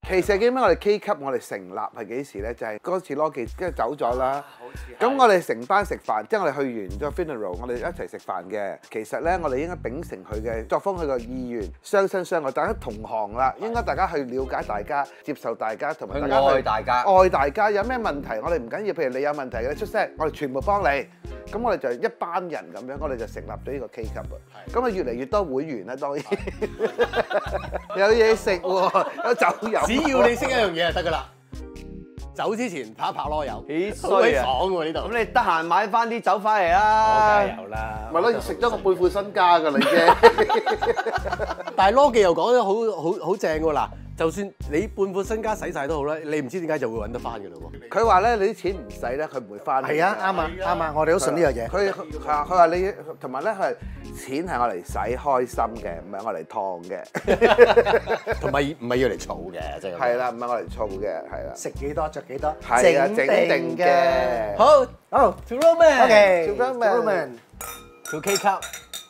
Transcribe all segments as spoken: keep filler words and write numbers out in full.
其實點解我哋 K 級我哋成立係幾時咧？就係嗰次 Logie 跟住走咗啦。咁我哋成班食飯，即係我哋去完咗 funeral， 我哋一齊食飯嘅。其實咧，我哋應該秉承佢嘅作風，佢個意願，相親相愛，大家同行啦。應該大家去了解大家，接受大家，同埋大家愛大家。 愛大家有咩問題，我哋唔緊要。譬如你有問題嘅，你出聲，我哋全部幫你。咁我哋就一班人咁樣，我哋就成立咗呢個 K 級啊。咁啊，越嚟越多會員啦，當然有嘢食喎，有酒飲。 只要你識一樣嘢就得噶啦。走之前拍一拍囉柚， 幾好鬼衰啊！ 爽喎呢度。 咁你得閒買翻啲酒翻嚟啦。 我梗係有啦。 咪咯，食咗個半副身家㗎啦已經。 但係Logie又講得好好好正喎嗱。就算你半副身家使晒都好啦，你唔知點解就會揾得翻嘅咯喎。 佢話咧，你啲錢唔使咧，佢唔會翻。 係啊，啱啊，啱啊，我哋都信呢樣嘢。 佢係啊，佢話你同埋咧，佢係錢係我嚟使開心嘅，唔係我嚟燙嘅。 同埋唔係要嚟儲嘅，即係。 係啦，唔係我嚟儲嘅，係啦。 食幾多着幾多， 係啊，整定嘅。 好，好 ，to Roman，OK，to Roman，to K 級。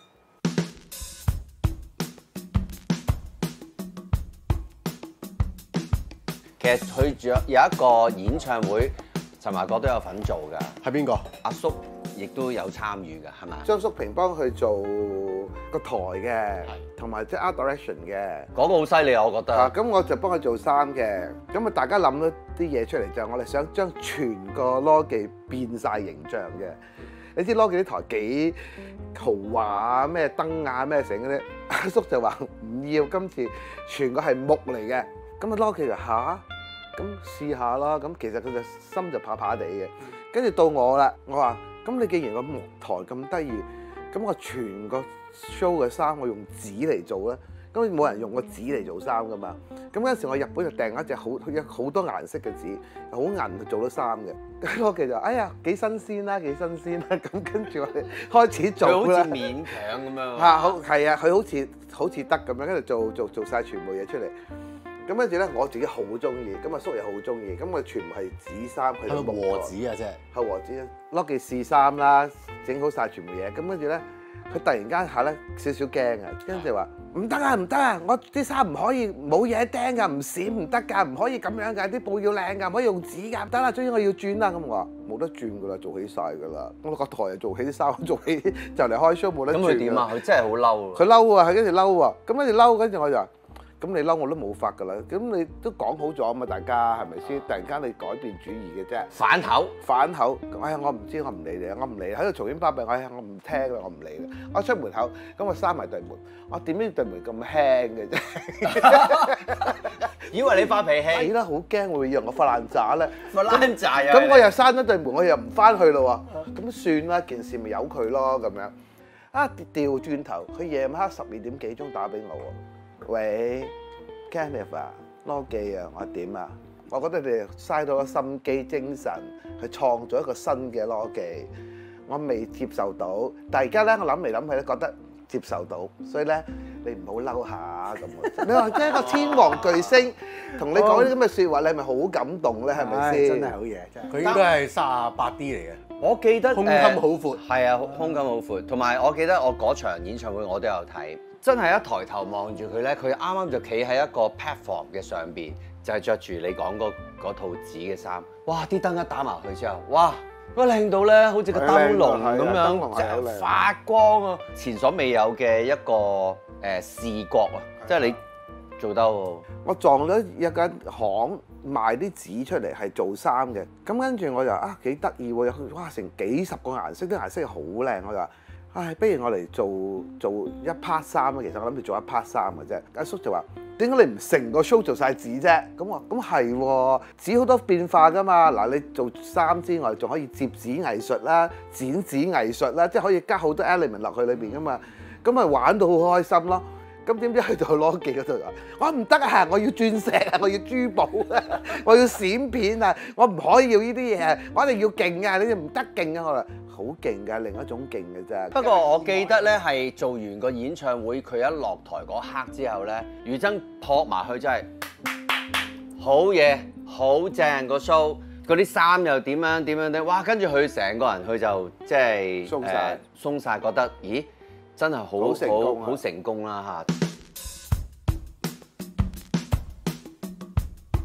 其實佢仲有有一個演唱會，陳華國都有份做㗎。 係邊個？ 阿叔亦都有參與㗎，係咪？ 張叔平幫佢做個台嘅，同埋即係 art direction 嘅。 嗰個好犀利啊，我覺得。 啊，咁我就幫佢做衫嘅。咁啊，大家諗咗啲嘢出嚟，就係我哋想將全個Logie變晒形象嘅。你知Logie啲台幾豪華啊，咩燈啊，咩成嗰啲。阿叔就話唔要，今次全個係木嚟嘅。咁啊Logie就嚇，咁試下啦。咁其實佢就心就怕怕地嘅。跟住到我啦，我話：咁你既然個木台咁得意，咁我全個 show 嘅衫我用紙嚟做咧，咁冇人用個紙嚟做衫噶嘛。咁嗰陣時我日本就訂一隻好有好多顏色嘅紙，好銀做到衫嘅。咁Logie就哎呀幾新鮮啦，幾新鮮啦。咁跟住我哋開始做啦。 佢好似勉強咁樣。 嚇好係啊，佢好似好似得咁樣，跟住做做做曬全部嘢出嚟。咁跟住咧，我自己好中意，咁阿叔又好中意，咁我全部係紙衫，佢係咪和紙啊？即係係和紙，Logie試衫啦，整好晒全部嘢，咁跟住咧，佢突然間下咧少少驚啊，跟住話唔得啊，唔得啊，我啲衫唔可以冇嘢釘㗎，唔閃唔得㗎，唔可以咁樣㗎，啲布要靚㗎，唔可以用紙㗎，得啦，終於我要轉啦，咁我話冇得轉㗎啦，做起晒㗎啦，我個台又做起啲衫，做起就嚟開 show 冇得轉。 咁佢點啊？佢真係好嬲。 佢嬲啊，佢跟住嬲喎，咁跟住嬲，跟住我就話。咁你嬲我都冇法㗎啦，咁你都講好咗啊嘛，大家係咪先？突然間你改變主意嘅啫， 反口， 反口，哎呀我唔知，我唔理你，我唔理，喺度嘈喧巴閉，哎呀我唔聽啦，我唔理啦，我出門口，咁我閂埋對門，我點知對門咁輕嘅啫？ 以為你發脾氣， 係啦，好驚會讓我發爛渣咧， 發爛渣啊！ 咁我又閂咗對門，我又唔翻去咯喎，咁算啦，件事咪由佢咯咁樣。啊調轉頭，佢夜晚黑十二點幾鐘打俾我喎。喂 ，Kenneth 啊，Logie啊，我點啊？我覺得你哋嘥咗個心機精神去創造一個新嘅Logie，我未接受到。但係而家咧，我諗嚟諗去咧，覺得接受到，所以咧你唔好嬲下咁。你話即係一個天王巨星同你講啲咁嘅説話，你係咪好感動咧？係咪先？ 真係好嘢，真係。 佢應該係三十八 D 嚟嘅。 我記得胸襟好闊， 係啊，胸襟好闊。同埋我記得我嗰場演唱會我都有睇。真係一抬頭望住佢咧，佢啱啱就企喺一個 platform 嘅上邊，就係着住你講嗰嗰套紙嘅衫。哇！啲燈一打埋去之後，哇！嗰靚到咧，好似個燈籠咁樣，即係發光啊！前所未有嘅一個誒、呃、視覺啊，即係你做得好。 我撞咗一間行賣啲紙出嚟係做衫嘅，咁跟住我就啊幾得意喎！有哇成幾十個顏色，啲顏色好靚，我就話。唉，不如我嚟做做一 part 衫啊！其實我諗住做一 part 衫嘅啫。阿叔就話：點解你唔成個 show 做晒紙啫？咁我咁係喎，紙好多變化㗎嘛。嗱，你做衫之外，仲可以摺紙藝術啦、剪紙藝術啦，即係可以加好多 element 落去裏邊㗎嘛。咁咪玩到好開心咯。咁點知去到Logie嗰度啊？我唔得啊！我要鑽石啊！我要珠寶啊！我要閃片啊！我唔可以要呢啲嘢啊！我一定要勁啊！你哋唔得勁啊！我話好勁㗎，另一種勁嘅啫。 不過我記得咧，係做完個演唱會，佢一落台嗰刻之後咧，余真撲埋去真係好嘢，好正個 show，嗰啲衫又點樣點樣點，哇！跟住佢成個人佢就即係鬆晒， 鬆晒，覺得咦〜真係好成功，好成功啦嚇！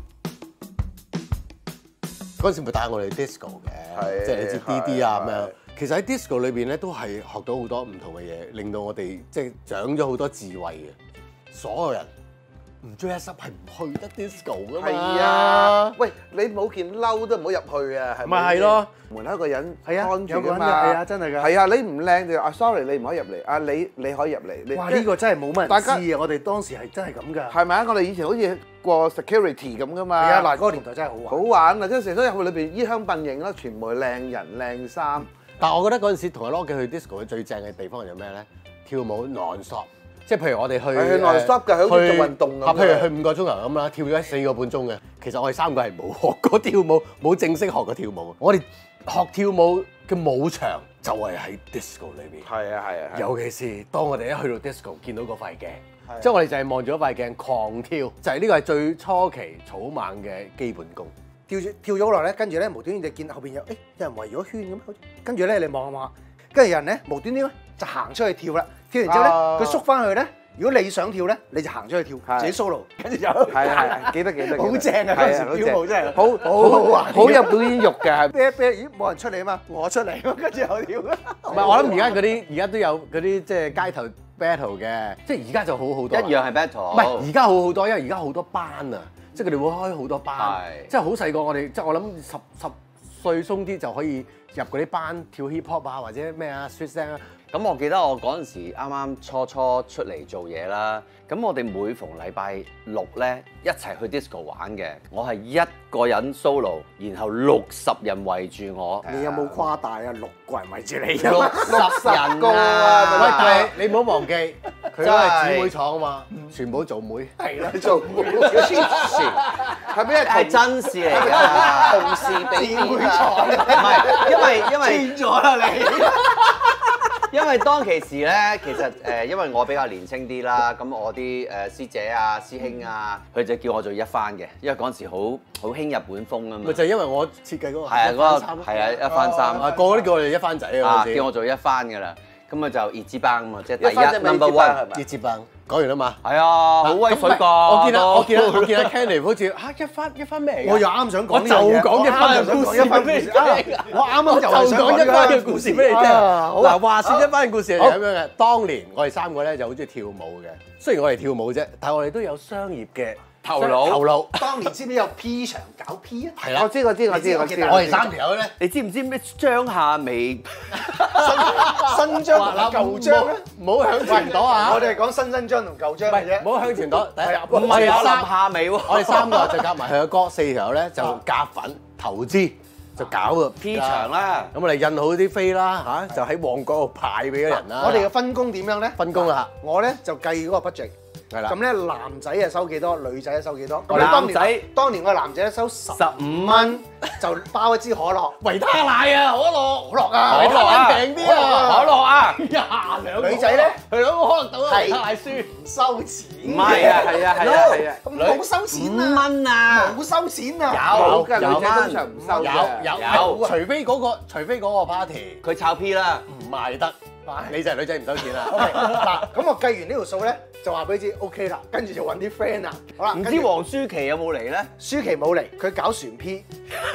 嗰陣時咪帶我哋 disco 嘅，即係你知 D D 啊咁樣。其實喺 disco 裏邊咧都係學到好多唔同嘅嘢，令到我哋即係長咗好多智慧嘅。所有人唔追一濕係唔去得 disco 噶嘛。 係啊，喂，你冇件褸都唔好入去啊，係咪？ 咪係咯， 門口個人係啊， 看住有個人㗎嘛。 係啊，真係㗎。 係啊，你唔靚就啊 sorry，你唔可以入嚟。啊你你可以入嚟。你哇！呢個真係冇乜人大家知啊！我哋當時係真係咁㗎。 係咪啊？我哋以前好似過 security 咁㗎嘛。 係啊，嗱，嗰個年代真係好玩。 好玩啊！跟住成日都入去裏邊衣香鬢影啦，全部係靚人靚衫。 但係我覺得嗰陣時同阿 Logie 去 disco 最正嘅地方係有咩咧？跳舞 non-stop，即係譬如我哋去係 non-stop 㗎，好似做運動咁。 啊，譬如去五個鐘頭咁啦，跳咗四個半鐘嘅。其實我哋三個係冇學過跳舞，冇正式學過跳舞。我哋學跳舞嘅舞場就係喺 disco 裏邊。 係啊係啊。 尤其是當我哋一去到 disco 見到嗰塊鏡，即係我哋就係望住嗰塊鏡狂跳，就係呢個係最初期草蜢嘅基本功。 跳住跳咗好耐咧，跟住咧無端端就見後邊有誒有人圍咗圈咁，跟住咧你望下望下，跟住有人咧無端端咧就行出去跳啦。跳完之後咧，佢縮翻去咧。如果你想跳咧，你就行出去跳，自己 solo， 跟住就係係記得記得。 好正啊！嗰陣時跳舞真係好好好玩，好有表演欲嘅。 啤啤，咦冇人出嚟啊嘛，我出嚟，跟住又跳。 唔係，我諗而家嗰啲而家都有嗰啲即係街頭 battle 嘅，即係而家就好好多。 一樣係 battle。 唔係而家好好多，因為而家好多班啊，即係佢哋會開好多班，即係好細個我哋即係我諗十十歲鬆啲就可以入嗰啲班跳 hip hop 啊或者咩啊 street dance 啊。 咁我記得我嗰陣時啱啱初初出嚟做嘢啦，咁我哋每逢禮拜六咧一齊去 disco 玩嘅，我係一個人 solo， 然後六十人圍住我。 你有冇誇大啊？六個人圍住你， 六十人個啊！ 喂，但係你唔好忘記，佢都係姊妹廠啊嘛，全部做妹。 係啦， 做黐線，係咩？ 係真事嚟㗎，同事比姊妹廠，唔係因為因為變咗啦你。 因為當其時咧，其實誒，因為我比較年青啲啦，咁我啲誒師姐啊、師兄啊，佢就叫我做一番嘅，因為嗰陣時好好興日本風啊嘛。 咪就係因為我設計嗰個係啊，嗰個係啊，一番衫啊，個個都叫我哋一番仔啊， 叫我做一番㗎啦。咁啊就熱之班啊嘛，即係第一 number one 熱之班。講完啦嘛。 係啊，好威水㗎。 我見到我見到我見到 Cantonese 好似嚇一番一番咩？ 我又啱想講， 我就講一番嘅故事俾你聽。 我啱啱就就講一番嘅故事俾你聽。嗱，話説一番嘅故事係咁樣嘅。當年我哋三個咧就好中意跳舞嘅，雖然我哋跳舞啫，但係我哋都有商業嘅頭腦。頭腦。 當年知唔知有 P 場搞 P 啊？ 係啦， 我知我知我知我知。 我哋三條友咧， 你知唔知咩張夏薇？ 新張同舊張咧， 唔好向前躲啊！ 我哋係講新新張同舊張嘅啫。 唔好向前躲。第一， 唔係有林夏薇喎。 我哋三個就夾埋佢嘅歌，四條友咧就夾粉投資，就搞個 P 場啦。 咁我哋印好啲飛啦嚇，就喺旺角度派俾啲人啦。 我哋嘅分工點樣咧？ 分工啦， 我咧就計嗰個 budget。 係啦。 咁咧男仔啊收幾多，女仔啊收幾多？咁男仔當年我男仔咧收十十五蚊， 就包一支可樂。 維他奶啊，可樂， 可樂啊， 維他奶平啲啊， 可樂啊， 廿兩。 女仔咧， 佢兩個可樂到啊，維他奶輸。 唔收錢。 唔係啊，係啊，係啊，係啊， 咁冇收錢五啊！ 蚊啊， 冇收錢啊！ 有㗎， 有女仔通常唔收有嘅。 有有，除非嗰個，除非嗰個 party 佢抄 P 啦。 唔賣得，你就係女仔唔收錢啦。 OK，嗱，咁我計完呢條數咧，就話俾你知 OK 啦，跟住就揾啲 friend 啊。好啦， 唔知黃舒淇有冇嚟咧？ 舒淇冇嚟，佢搞船 P。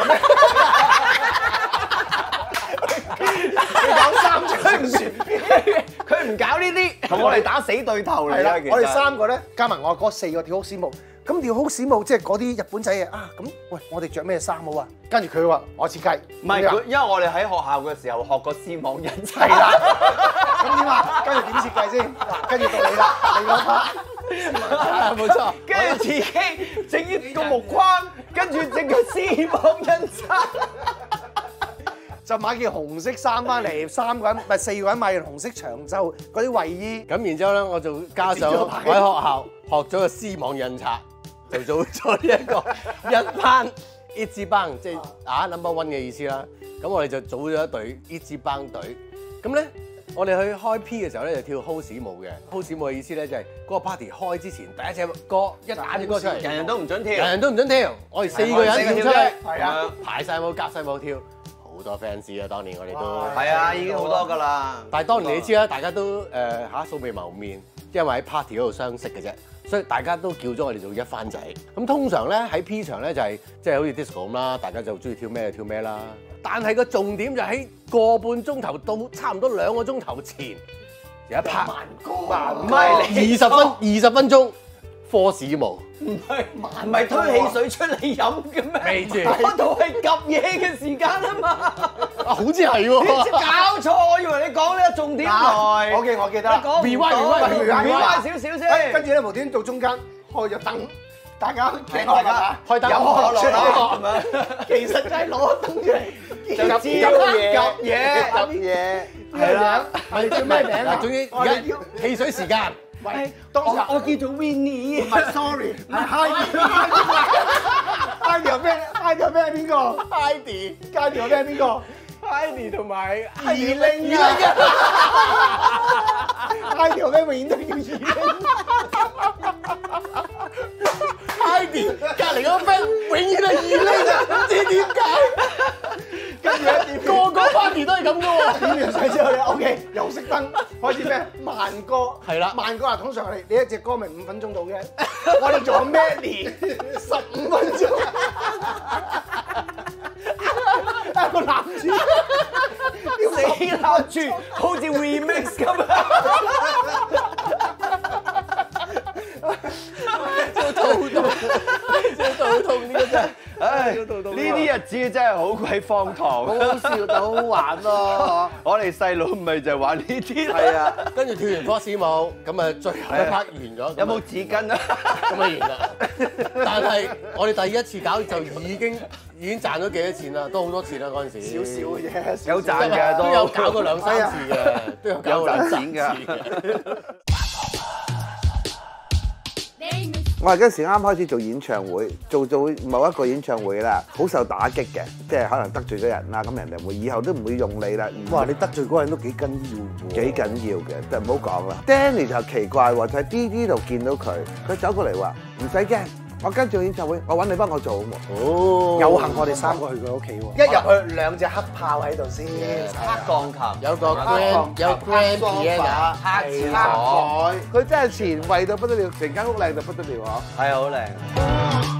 佢搞三場船 P， 佢唔搞呢啲，同我哋打死對頭嚟啦。 係啦，我哋三個咧加埋我哥四個跳好絲舞。咁跳好絲舞即係嗰啲日本仔嘅啊！咁喂，我哋着咩衫好啊？跟住佢話我設計， 唔係佢，因為我哋喺學校嘅時候學過絲網印刷。 係啦。咁點啊？跟住點設計先？嗱，跟住到你啦，你嗰 part。 冇錯。 跟住自己整一個木框，跟住整個絲網印刷。 就買件紅色衫翻嚟，三個人唔係四個人買件紅色長袖嗰啲衞衣。 咁然之後咧，我就加上我喺學校學咗個絲網印刷，就做咗呢一個一班 一支班，即係啊 number one 嘅意思啦。咁我哋就組咗一隊一支班隊。咁咧，我哋去開 P 嘅時候咧，就跳 house 舞嘅。house 舞嘅意思咧就係嗰個 party 開之前第一隻歌一打隻歌出嚟， 人人都唔準跳， 人人都唔準跳。我哋四個人跳出嚟， 係啊， 排晒舞夾晒舞跳。好多 fans 啊！當年我哋都係啊，已經好多㗎啦。 但係當年你知啦，大家都誒嚇素未謀面，一因為喺 party 嗰度相識嘅啫，所以大家都叫咗我哋做一番仔。咁通常咧喺 P 場咧就係即係好似 disco 咁啦，大家就中意跳咩就跳咩啦。但係個重點就喺個半鐘頭到差唔多兩個鐘頭前有一 part 慢歌， 唔係二十分二十分鐘科士舞。 唔係唔係推汽水出嚟飲嘅咩？ 未住， 嗰度係夾嘢嘅時間啊嘛！ 啊，好似係喎， 搞錯，我以為你講呢個重點台。 我記我記得啦。 講 rewind rewind 少少先。 跟住咧無端到中間開咗燈，大家企大家開燈飲可樂啦， 樂，其實就係攞燈出嚟， 就知嘢夾嘢夾嘢，係啦，係叫咩名啊？ 總之而家汽水時間。 喂，當時我叫做 Winnie， 唔係 sorry，係 Heidi，Heidi 係咩？Heidi 係咩？邊個 Heidi，Heidi 係咩？邊個 Heidi 同埋二零啊 ？Heidi 係咩？永遠都叫二零。 Heidi 隔離嗰個 friend 永遠係二零啊，唔知點解。跟住咧，個個 party 都係咁嘅喎。 點完水之後咧 ，OK，又熄燈，開始咩？慢歌係啦， 慢歌啊，通常係你一隻歌咪五分鐘到嘅，我哋做 medley 十五分鐘，一個男主死攬住，好似 remix 咁啊！ 做肚痛，做肚痛呢個真係， 唉，呢啲日子真係好鬼荒唐， 好好笑但好好玩咯。 我哋細佬咪就係玩呢啲， 係啊， 跟住跳完科士舞，咁啊最後一 part 完咗， 有冇紙巾啊？ 咁啊完啦。但係我哋第一次搞就已經已經賺咗幾多錢啦，都好多錢啦嗰陣時。 少少嘅啫， 有賺嘅都都有搞過兩三次嘅，都有搞過兩三次嘅。 我係嗰時啱開始做演唱會，做做某一個演唱會啦，好受打擊嘅，即係可能得罪咗人啦，咁人哋會以後都唔會用你啦。 哇！你得罪嗰個人都幾緊要喎， 幾緊要嘅，就唔好講啦。Danny 就奇怪喎，就喺 D D 度見到佢，佢走過嚟話：唔使驚，我跟住演唱會，我揾你幫我做好冇？ 哦， 有幸我哋三個去佢屋企喎，一入去兩隻黑炮喺度先， 黑鋼琴， 有個 grand 有 grand piano， 黑廁所， 佢真係前衞到不得了，成間屋靚到不得了嗬。 係好靚。